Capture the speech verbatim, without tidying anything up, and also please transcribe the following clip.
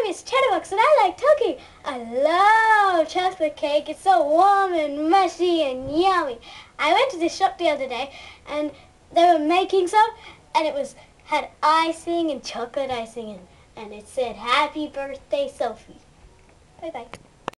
name is Chatterbox and I like talking. I love chocolate cake. It's so warm and mushy and yummy. I went to the shop the other day and they were making some, and it was had icing and chocolate icing in, and it said Happy Birthday Sophie. Bye bye.